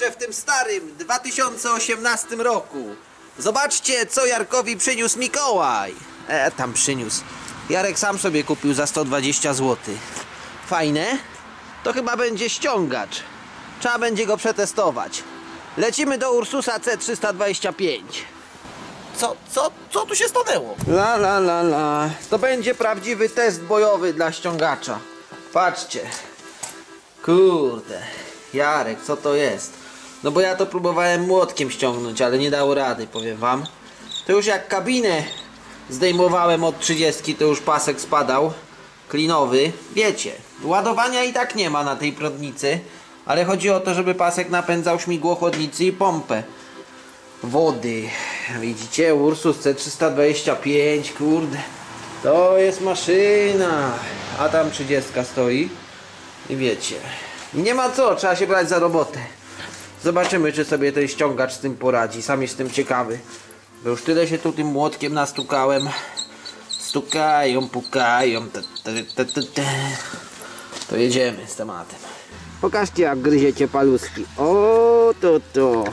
jeszcze w tym starym 2018 roku. Zobaczcie, co Jarkowi przyniósł Mikołaj. Tam przyniósł. Jarek sam sobie kupił za 120 zł. Fajne? To chyba będzie ściągacz. Trzeba będzie go przetestować. Lecimy do Ursusa C325. Co tu się stanęło? La. To będzie prawdziwy test bojowy dla ściągacza. Patrzcie. Kurde. Jarek, co to jest? No bo ja to próbowałem młotkiem ściągnąć, ale nie dało rady, powiem wam. To już jak kabinę zdejmowałem od 30, to już pasek spadał. Klinowy. Wiecie, ładowania i tak nie ma na tej prądnicy. Ale chodzi o to, żeby pasek napędzał śmigło chłodnicy i pompę wody. Widzicie, Ursus C325, kurde. To jest maszyna. A tam 30 stoi. I wiecie, nie ma co, trzeba się brać za robotę. Zobaczymy, czy sobie ten ściągacz z tym poradzi. Sam jestem ciekawy. Bo już tyle się tu tym młotkiem nastukałem. Stukają, pukają. To jedziemy z tematem. Pokażcie, jak gryziecie paluski. O, to.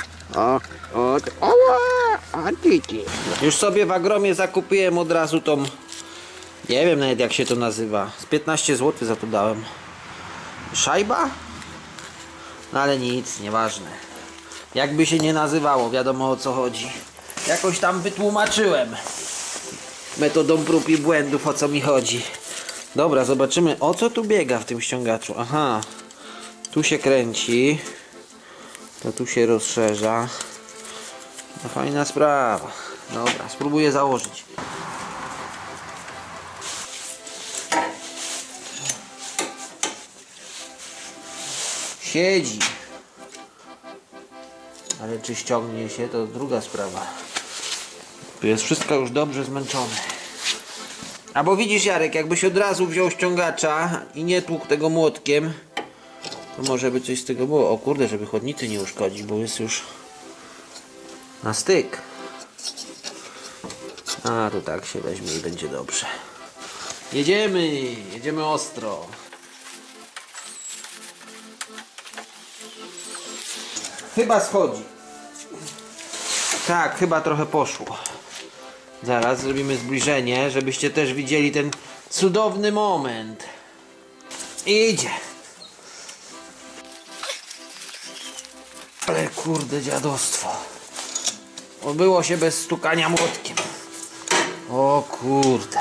Już sobie w Agromie zakupiłem od razu tą, nie wiem nawet jak się to nazywa, z 15 zł za to dałem. Szajba? No ale nic, nieważne. Jakby się nie nazywało, wiadomo o co chodzi. Jakoś tam wytłumaczyłem metodą prób i błędów, o co mi chodzi. Dobra, zobaczymy, o co tu biega w tym ściągaczu. Aha, tu się kręci, to tu się rozszerza. No fajna sprawa. Dobra, spróbuję założyć. Siedzi. Ale czy ściągnie się, to druga sprawa. Tu jest wszystko już dobrze zmęczone. A bo widzisz, Jarek, jakbyś od razu wziął ściągacza i nie tłukł tego młotkiem, to może by coś z tego było. O kurde, żeby chodnicy nie uszkodzić, bo jest już na styk. A tu tak się weźmie i będzie dobrze. Jedziemy ostro. Chyba schodzi. Tak, chyba trochę poszło. Zaraz zrobimy zbliżenie, żebyście też widzieli ten cudowny moment. Idzie. Ale kurde dziadostwo. Obyło się bez stukania młotkiem. O kurde.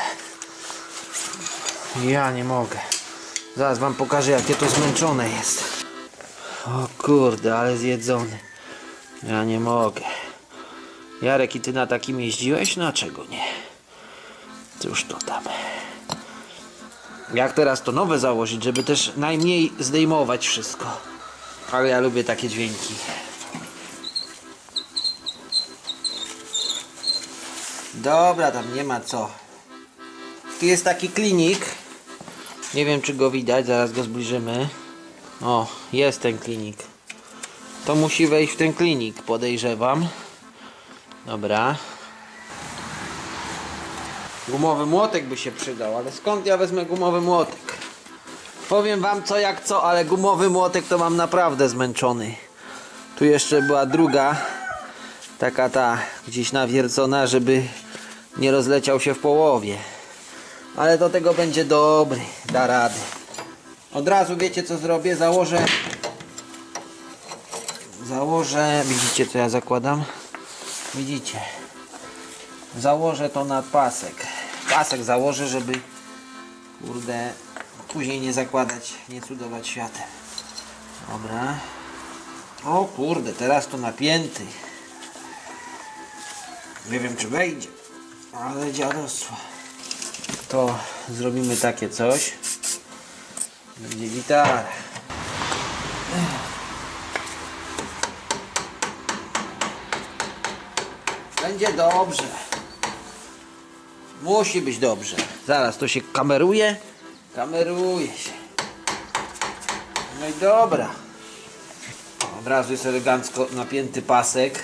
Ja nie mogę. Zaraz wam pokażę, jakie to zmęczone jest. O kurde, ale zjedzony. Ja nie mogę. Jarek, i ty na takim jeździłeś? No czego nie? Cóż to tam. Jak teraz to nowe założyć, żeby też najmniej zdejmować wszystko. Ale ja lubię takie dźwięki. Dobra, tam nie ma co. Tu jest taki klinik. Nie wiem, czy go widać, zaraz go zbliżymy. O, jest ten klinik. To musi wejść w ten klinik, podejrzewam. Dobra. Gumowy młotek by się przydał, ale skąd ja wezmę gumowy młotek? Powiem wam co jak co, ale gumowy młotek to mam naprawdę zmęczony. Tu jeszcze była druga, taka ta gdzieś nawiercona, żeby nie rozleciał się w połowie. Ale do tego będzie dobry, da radę. Od razu wiecie co zrobię? Założę, widzicie co ja zakładam? Widzicie? Założę to na pasek. Pasek założę, żeby kurde później nie zakładać, nie cudować światem. Dobra. O kurde, teraz to napięty. Nie wiem czy wejdzie, ale dziadostwo. To zrobimy takie coś. Będzie gitara. Będzie dobrze. Musi być dobrze. Zaraz to się kameruje. Kameruje się. No i dobra. Od razu jest elegancko napięty pasek.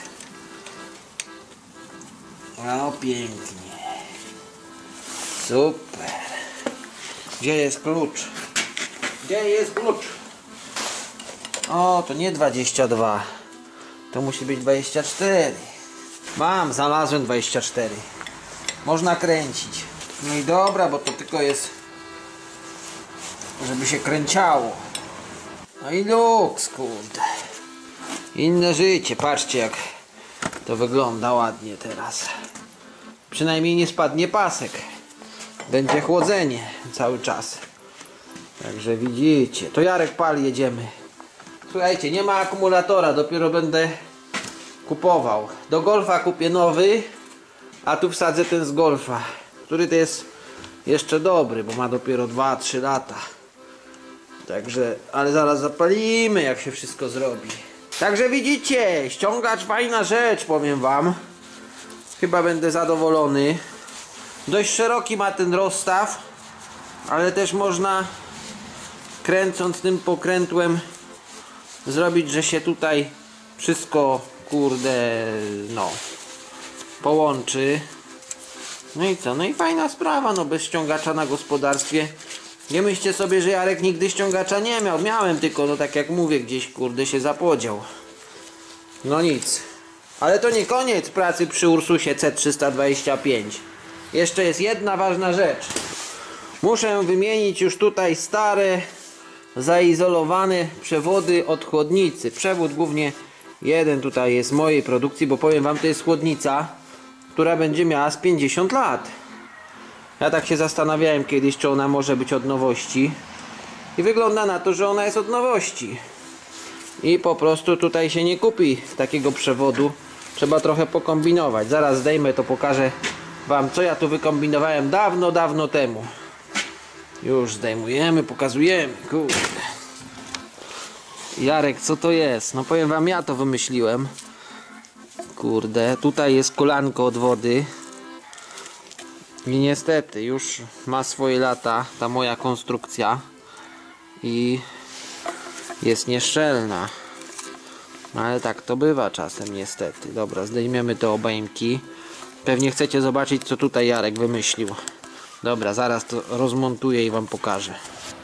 No pięknie. Super. Gdzie jest klucz? Gdzie jest klucz? O, to nie 22. To musi być 24. Znalazłem 24. Można kręcić. No i dobra, bo to tylko jest, żeby się kręciało. No i luks, kurde. Inne życie. Patrzcie, jak to wygląda ładnie teraz. Przynajmniej nie spadnie pasek. Będzie chłodzenie cały czas. Także widzicie. To Jarek, pal, jedziemy. Słuchajcie, nie ma akumulatora. Dopiero będę kupował. Do Golfa kupię nowy, a tu wsadzę ten z Golfa, który to jest jeszcze dobry, bo ma dopiero 2-3 lata. Także, ale zaraz zapalimy, jak się wszystko zrobi. Także widzicie, ściągacz fajna rzecz, powiem wam. Chyba będę zadowolony. Dość szeroki ma ten rozstaw, ale też można, kręcąc tym pokrętłem, zrobić, że się tutaj wszystko, kurde, no, połączy. No i co? No i fajna sprawa, no, bez ściągacza na gospodarstwie. Nie myślcie sobie, że Jarek nigdy ściągacza nie miał. Miałem, tylko, no tak jak mówię, gdzieś, kurde, się zapodział. No nic. Ale to nie koniec pracy przy Ursusie C325. Jeszcze jest jedna ważna rzecz. Muszę wymienić już tutaj stare, zaizolowane przewody od chłodnicy. Przewód głównie jeden tutaj jest mojej produkcji, bo powiem wam, to jest chłodnica, która będzie miała z 50 lat. Ja tak się zastanawiałem kiedyś, czy ona może być od nowości. I wygląda na to, że ona jest od nowości. I po prostu tutaj się nie kupi takiego przewodu. Trzeba trochę pokombinować. Zaraz zdejmę, to pokażę wam, co ja tu wykombinowałem dawno, dawno temu. Już zdejmujemy, pokazujemy. Kurde. Jarek, co to jest? No powiem wam, ja to wymyśliłem. Kurde, tutaj jest kolanko od wody. I niestety już ma swoje lata ta moja konstrukcja. I jest nieszczelna. Ale tak to bywa czasem niestety. Dobra, zdejmiemy te obejmki. Pewnie chcecie zobaczyć, co tutaj Jarek wymyślił. Dobra, zaraz to rozmontuję i wam pokażę.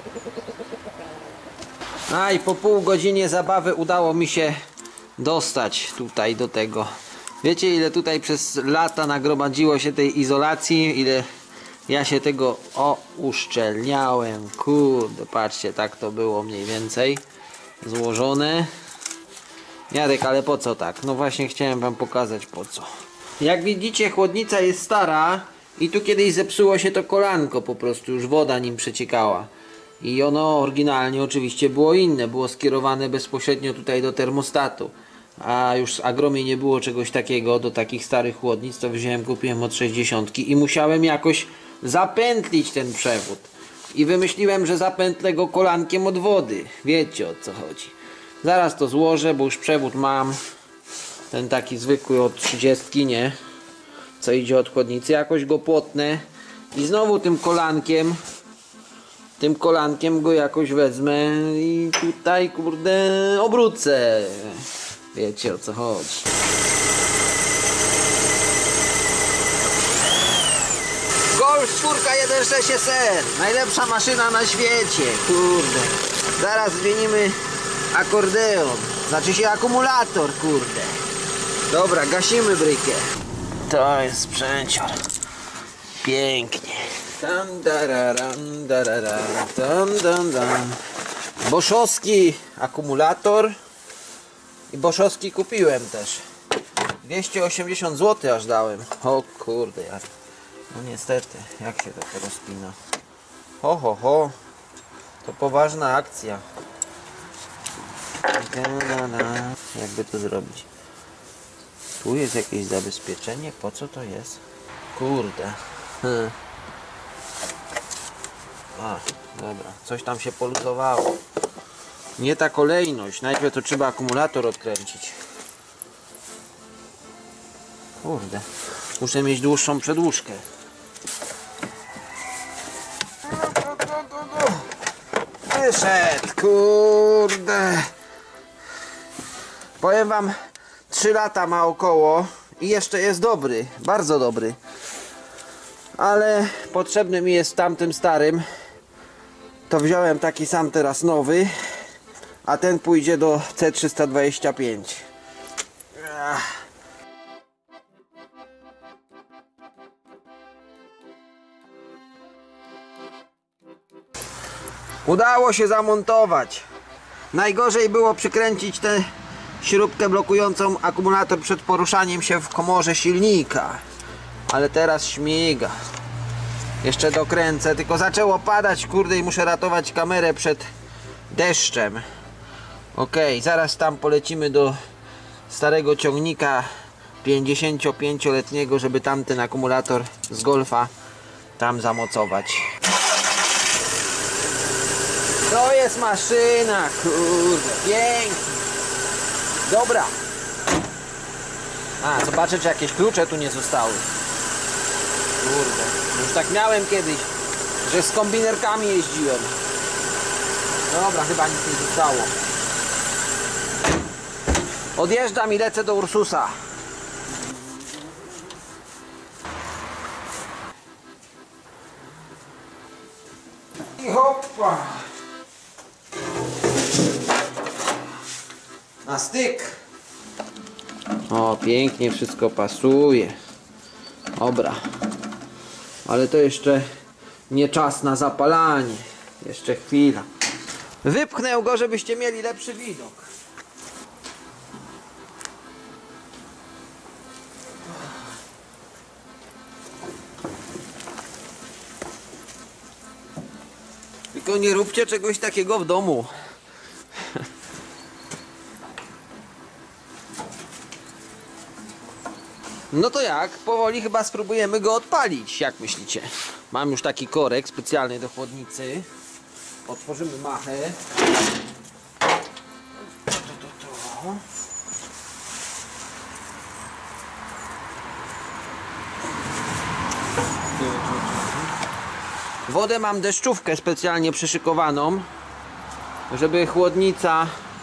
A i po pół godzinie zabawy udało mi się dostać tutaj do tego. Wiecie, ile tutaj przez lata nagromadziło się tej izolacji, ile ja się tego uszczelniałem. Kurde, patrzcie, tak to było mniej więcej złożone. Jarek, ale po co tak? No właśnie chciałem wam pokazać po co. Jak widzicie, chłodnica jest stara i tu kiedyś zepsuło się to kolanko, po prostu już woda nim przeciekała. I ono oryginalnie oczywiście było inne, było skierowane bezpośrednio tutaj do termostatu. A już z Agromie nie było czegoś takiego, do takich starych chłodnic, to wziąłem, kupiłem od 60 i musiałem jakoś zapętlić ten przewód. I wymyśliłem, że zapętlę go kolankiem od wody. Wiecie, o co chodzi. Zaraz to złożę, bo już przewód mam. Ten taki zwykły od 30, nie? Co idzie od chłodnicy. Jakoś go płotnę i znowu tym kolankiem go jakoś wezmę i tutaj, kurde, obrócę. Wiecie, o co chodzi. Golf 4 1.6 SR. Najlepsza maszyna na świecie. Kurde. Zaraz zmienimy akordeon. Znaczy się akumulator, kurde. Dobra, gasimy brykę. To jest sprzęcior. Pięknie. Boszowski akumulator. I Boszowski kupiłem też. 280 zł aż dałem. O kurde, jak. No niestety, jak się to rozpina. Ho, ho, ho. To poważna akcja. Jakby to zrobić? Tu jest jakieś zabezpieczenie. Po co to jest? Kurde. A, dobra. Coś tam się poluzowało. Nie ta kolejność. Najpierw to trzeba akumulator odkręcić. Kurde. Muszę mieć dłuższą przedłużkę. Wyszedł. Kurde. Powiem wam, 3 lata ma około i jeszcze jest dobry. Bardzo dobry. Ale potrzebny mi jest w tamtym starym. To wziąłem taki sam teraz nowy. a ten pójdzie do C325. Udało się zamontować. Najgorzej było przykręcić tę śrubkę blokującą akumulator przed poruszaniem się w komorze silnika. Ale teraz śmiga. Jeszcze dokręcę, tylko zaczęło padać, kurde, i muszę ratować kamerę przed deszczem. Ok, zaraz tam polecimy do starego ciągnika 55-letniego, żeby tamten akumulator z Golfa tam zamocować. To jest maszyna, kurde, pięknie. Dobra. A, zobaczę, czy jakieś klucze tu nie zostały. Kurde, już tak miałem kiedyś, że z kombinerkami jeździłem. Dobra, chyba nic nie zostało. Odjeżdżam i lecę do Ursusa. I hoppa. Na styk. O, pięknie wszystko pasuje. Dobra. Ale to jeszcze nie czas na zapalanie. Jeszcze chwila. Wypchnę go, żebyście mieli lepszy widok. Tylko nie róbcie czegoś takiego w domu. No to jak? Powoli chyba spróbujemy go odpalić. Jak myślicie? Mam już taki korek specjalny do chłodnicy. Otworzymy machę. Wodę mam deszczówkę specjalnie przyszykowaną, żeby chłodnica,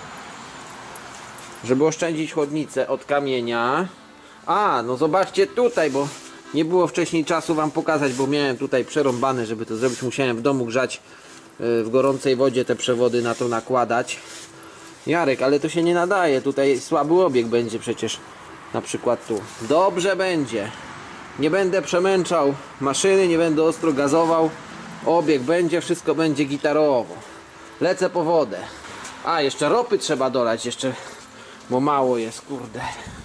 żeby oszczędzić chłodnicę od kamienia. A, no zobaczcie tutaj, bo nie było wcześniej czasu wam pokazać, bo miałem tutaj przerąbane, żeby to zrobić. Musiałem w domu grzać w gorącej wodzie te przewody, na to nakładać. Jarek, ale to się nie nadaje, tutaj słaby obieg będzie przecież, na przykład tu. Dobrze będzie. Nie będę przemęczał maszyny, nie będę ostro gazował. Obieg będzie, wszystko będzie gitarowo. Lecę po wodę. A, jeszcze ropy trzeba dolać, jeszcze, bo mało jest, kurde.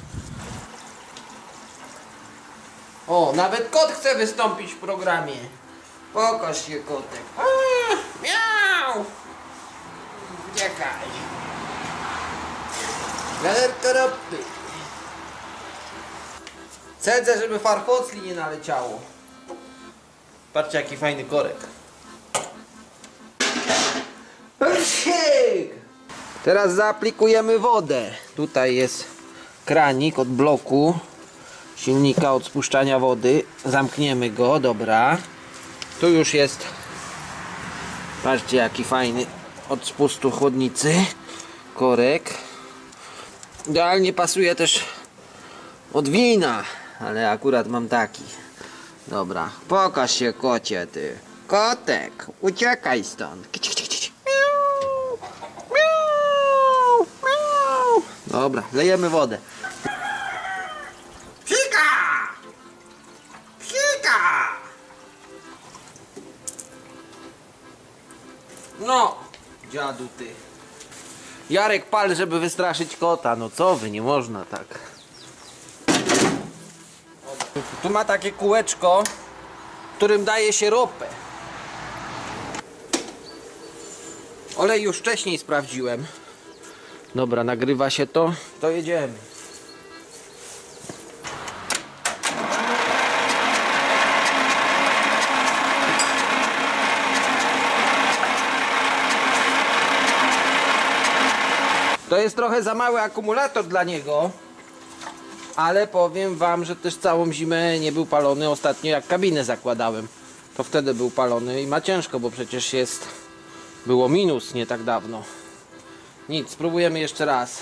O, nawet kot chce wystąpić w programie. Pokaż się, kotek. Miau! Uciekaj. Galerka ropy. Cedzę, żeby farfocli nie naleciało. Patrzcie, jaki fajny korek. Teraz zaaplikujemy wodę. Tutaj jest kranik od bloku silnika, od spuszczania wody. Zamkniemy go, dobra. Tu już jest, patrzcie, jaki fajny od spustu chłodnicy korek. Idealnie pasuje też od wina, ale akurat mam taki. Dobra, pokaż się, kocie, ty. Kotek, uciekaj stąd. Miau, miau, miau. Dobra, lejemy wodę. Psika! Psika! No, dziadu ty. Jarek, pal, żeby wystraszyć kota. No co wy, nie można tak. Tu ma takie kółeczko, którym daje się ropę. Olej już wcześniej sprawdziłem. Dobra, nagrywa się to, to jedziemy. To jest trochę za mały akumulator dla niego, ale powiem wam, że też całą zimę nie był palony. Ostatnio jak kabinę zakładałem, to wtedy był palony i ma ciężko, bo przecież było minus nie tak dawno. Nic, spróbujemy jeszcze raz.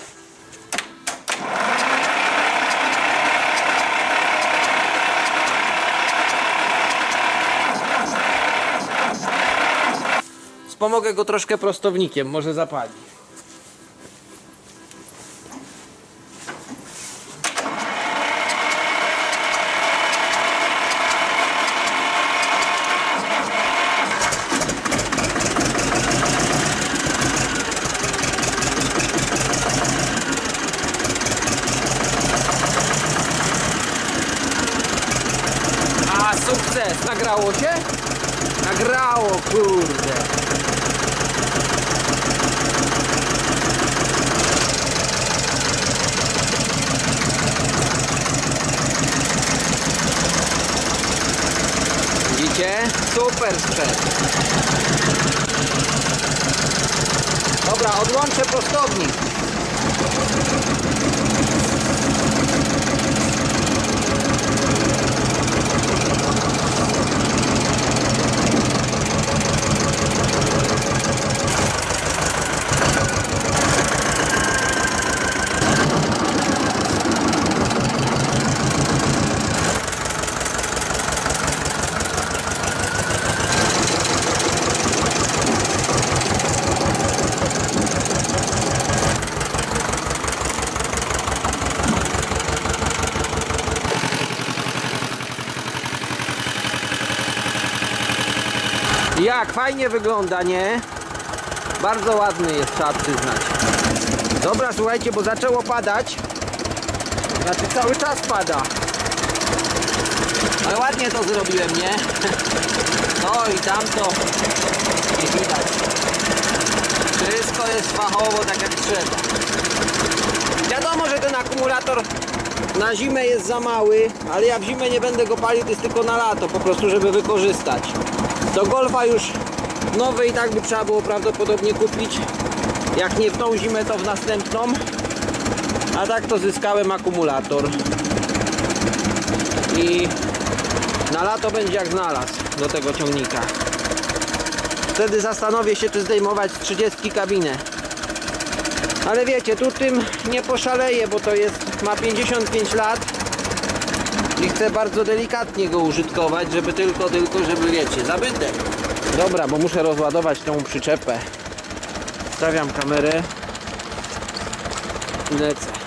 Wspomogę go troszkę prostownikiem, może zapali. Sukces! Nagrało się? Nagrało, kurde! Widzicie? Super sprzęt! Dobra, odłączę prostownik. Jak fajnie wygląda, nie? Bardzo ładny jest, trzeba przyznać. Dobra, słuchajcie, bo zaczęło padać. Znaczy cały czas pada. Ale ładnie to zrobiłem, nie? No i tamto nie widać. Wszystko jest fachowo, tak jak trzeba. Wiadomo, że ten akumulator na zimę jest za mały, ale ja w zimę nie będę go palił, to jest tylko na lato, po prostu żeby wykorzystać. Do Golfa już nowy i tak by trzeba było prawdopodobnie kupić. Jak nie w tą zimę, to w następną. A tak to zyskałem akumulator. I na lato będzie jak znalazł do tego ciągnika. Wtedy zastanowię się, czy zdejmować z 30 kabinę. Ale wiecie, tu tym nie poszaleję, bo to jest, ma 55 lat. I chcę bardzo delikatnie go użytkować, żeby tylko żeby wiecie, zabytek. Dobra, bo muszę rozładować tą przyczepę. Stawiam kamerę i lecę.